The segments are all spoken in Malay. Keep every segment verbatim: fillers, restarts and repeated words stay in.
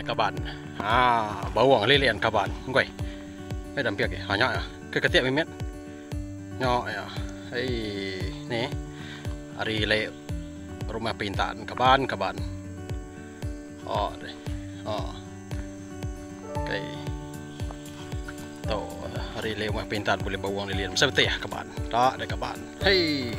kaban. Ah, bawang lilian kaban. Ngoi. Eh dampiak ya. Hanya ya. Ke ketiak mimet. Nyok ya. Hei, nih. Hari le rumah pintaan kaban kaban. Oh, deh. Oh. Oke. Tuh, hari le rumah pintaan boleh bawang lilian. Masa betul ya kaban. Tak ada kaban. Hei.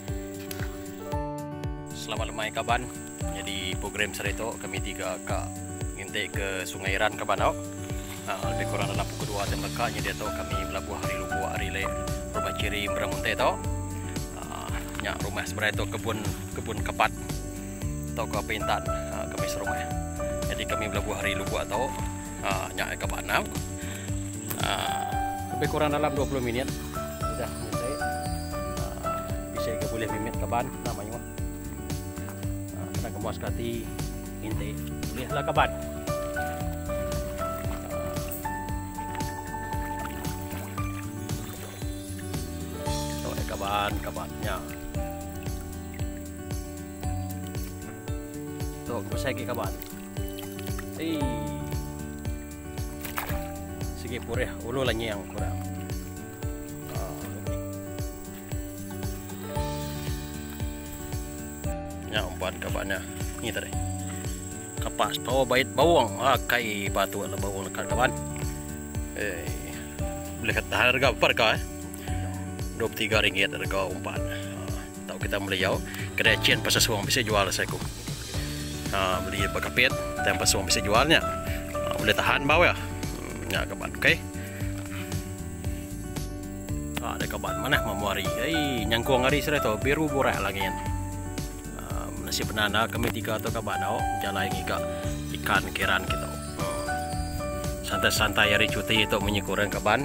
Selamat lemai kaban. Jadi program saya itu kami tiga kak ngintai ke Sungai Ran kaban tau. Uh, lebih kurang dalam pukul dua dan lekaknya dia tahu kami belabuh hari lubu hari le rumah ciri Meramuntai tau. Uh, nyak rumah sebenarnya itu kebun kebun kepat atau ke pintan uh, kami serumah. Jadi kami belabuh hari lubu atau uh, nyak kaban tau. Uh, lebih kurang dalam dua puluh menit sudah ngintai. Uh, bisa ke boleh mimit kaban namanya. Uh, kena kemuas kati ngintai bolehlah kaban. Kaban-kabannya tuh kusai kaban. Hei, sige pureh ulu lagi yang kurang. Ya umpan kabannya ini tadi kapas tahu bait bawang ah kai batu lah bawang dekat kaban. Eh boleh kata harga berapa eh dua puluh tiga ringgit harga umpan. Uh, tahu kita meliau kedai cian pasal suang bisa jual saya ku. Uh, beli bakapit dan pasal suang bisa jualnya. Uh, boleh tahan bawah ya. Hmm, ya kaban, oke. Okay. Ah, ada kaban mana memuari. Hei, nyangkuang hari sudah tu biru borak lagi kan. Uh, nasi banana kami tiga atau kaban au jalan ikan ikan kiran kita. Uh, santai-santai hari cuti itu menyikuran kaban.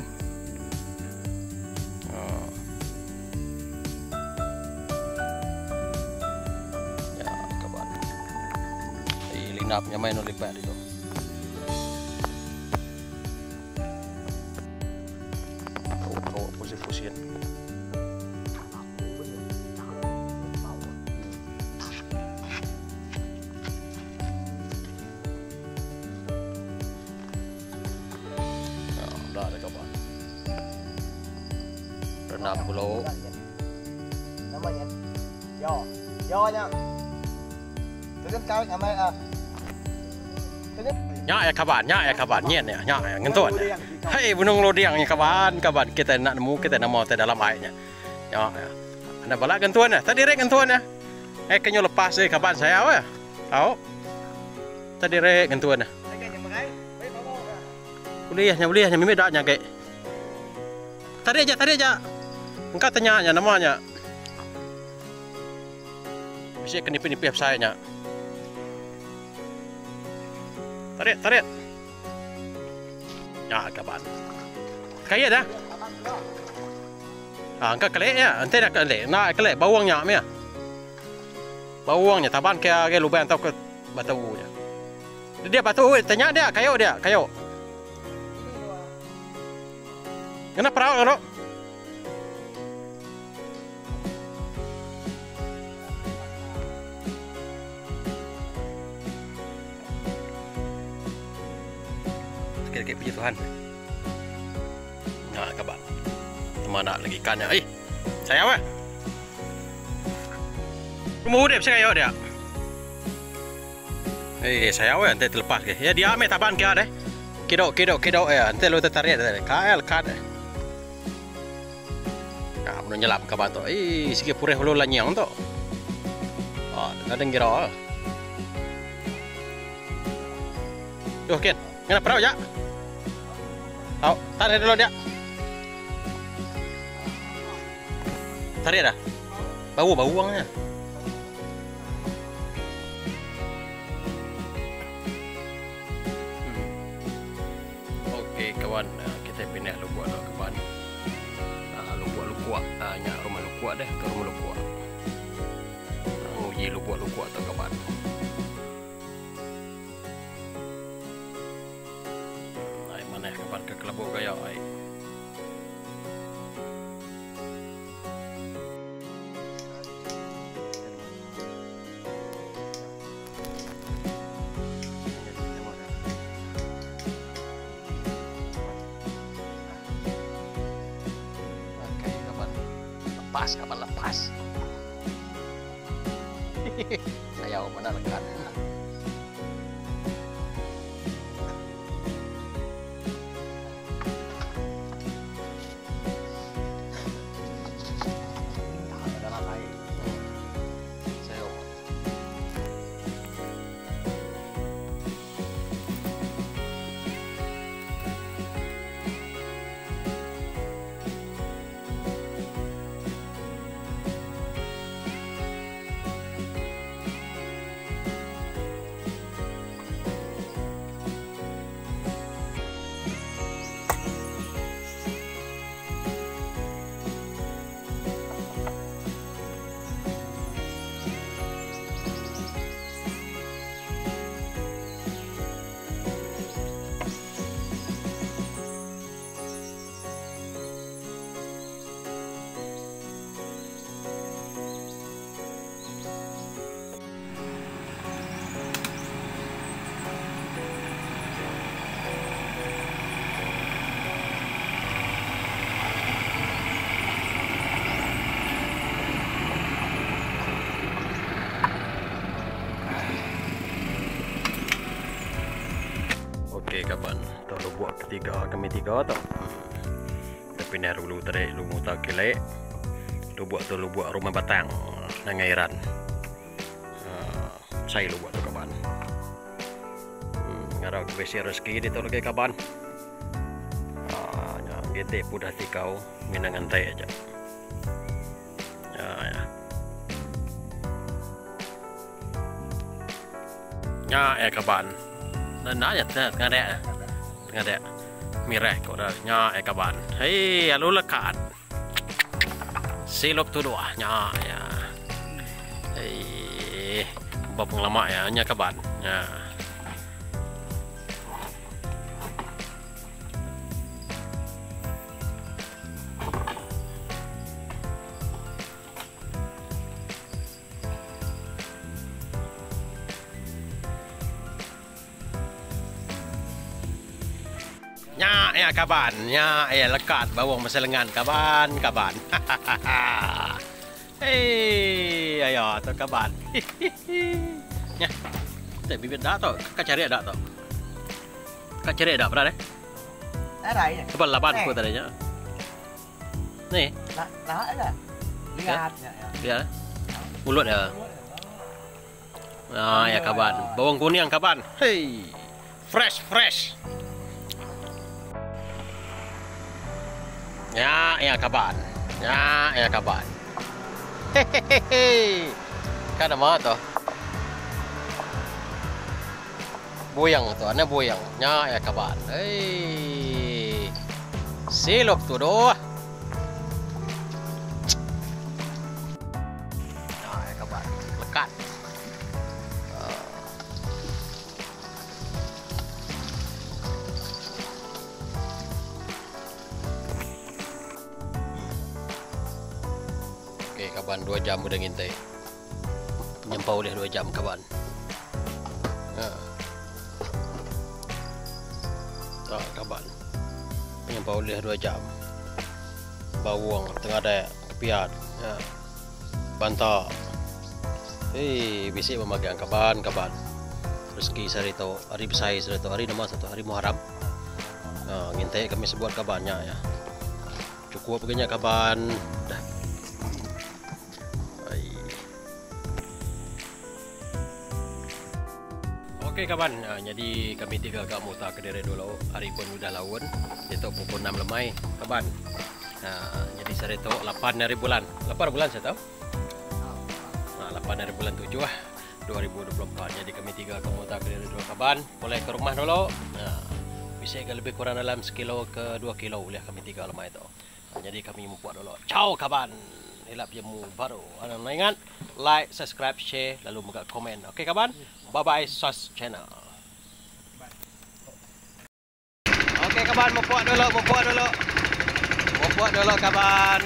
Napnya main oleh pak itu. Kau pusing-pusing. Dah ada kabar. Renam pulau. Namanya. Yo, yo nya. Terus kau nyamai ah. Nyak ya kaban, nyak ya kaban, nyen ya, nyak ya ngentuan. Hei bunung lodiang ya kaban, kaban kita nak nemu kita nak mau te dalam airnya. Nyak ya. Anda balak gentuan ya, tadi rek gentuan ya. Eh kenyo lepas eh kaban saya ya. Tahu? Tadi rek gentuan ya. Boleh ya, boleh ya, mimi dak nyake. Tadi aja, tadi aja. Engkau tanya nya namanya. Bisa kenipin-nipih saya nya. Tarik, tarik. Ya, kaban. Kaya dah. Ah, angkat kelek ya. Ante nak kelek. Nak kelek bawangnya me. Bawangnya taban ke ke lubang atau ke batunya. Dia batu, tanya dia, kayo dia, kayo. Kenapa perahu kan? Kayak puji Tuhan. Nah, kaban. Mana lagi ikannya? Eh, saya apa? Rumah udip saya kayo dia. Eh, saya apa? Nanti terlepas ke. Ya dia ame taban ke ada. Kido, kido, kido ya. Nanti lu tertarik ada. Kael kad. Nah, mau nyelam kaban tu. Eh, sikit pureh lu lanyang tu. Ah, ada ngira. Tuh, Ken. Kenapa perahu ya? Tahu, tarik dulu dia. Tarik dah. Bau bau uangnya. Hmm. Oke kawan, kita pindah lukuak lah kawan. Lukuak lukuak, nya rumah lukuak deh ke rumah lukuak. Nguji lukuak lukuak tu kawan. Mana kapan ke Kelabu Gaya ai. lepas kapan lepas. Saya mana lekat. Okey kawan, kalau buat ketiga kami tiga tau. Tapi ni dulu tadi lu muta kelek. Lu buat tu lu buat rumah batang nangairan. Uh, saya lu buat tu kawan. Hmm, ngarau besi rezeki di tu lagi kawan. Ah, uh, gede pudah tikau minangan teh aja. Ya ya. Ya eh kawan. Nah ya tengah dek tengah dek mireh kau dah nya eh kawan. Hei alu lekat silop tu dua nya ya. Hei bapung lama ya nya kawan ya. Nya ya kaban, nya ya lekat bawang masa lengan kaban, kaban. Hei, ayo tu kaban. Nya. Tak bibit dah tu, kau cari dah tu. Kau cari dah berapa deh? Ada ya. Kebal lapan aku tadi nya. Nih. Lah, lah ada. Lihat ya. Lihat. Mulut ya. Ah ya kaban, bawang kuning kaban. Hei. Fresh, fresh. Ya, ya kaban. Ya, ya kaban. Hehehe. Kan apa tu? Boyang tu, ana boyang. Ya, ya kaban. Hei. Silop tu doh. Ya, ya kaban. Lekat. Okey kawan, dua jam udah ngintai. Nyempau dia dua jam kawan. Ha. Tak kawan. Nyempau dia dua jam. Bawang tengah ada kepiat. Ya. Bantah. Hei, bisik memakai kawan kawan. Rezeki sehari tu, hari besar sehari tu, hari nama satu hari Muharram. Ha, ngintai kami sebuat kabarnya ya. Cukup begini kawan. Dah. Okey kawan, uh, jadi kami tiga kat muta Kediri dulu. Hari pun sudah lawan. Itu pukul enam lemai kawan. Uh, jadi saya tahu lapan hari bulan. lapan bulan saya tahu. Uh, lapan hari bulan tujuh lah dua ribu dua puluh empat. Jadi kami tiga kat muta Kediri dulu kawan. Boleh ke rumah dulu. Uh, bisa ke lebih kurang dalam sekilo ke dua kilo boleh kami tiga lemai itu. Uh, jadi kami mau buat dulu. Ciao kawan. Hilap jemu baru. Anda ingat like, subscribe, share lalu juga komen. Okey kawan. Bye bye Sos Channel. Okey kawan, mau buat dulu, mau buat dulu. Mau buat dulu kawan.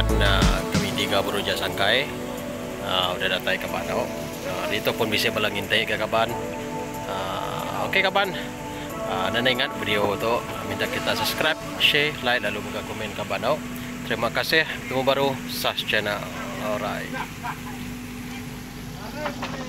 kaban uh, kami tiga beruja sangkai uh, udah datang ke kaban oh. Uh, dito pun bisa balang hintay ke kaban. Uh, Oke okay, kaban. Uh, Nana ingat video itu minta kita subscribe, share, like lalu juga komen kaban oh. Terima kasih. Tunggu baru Sas Channel. Alright.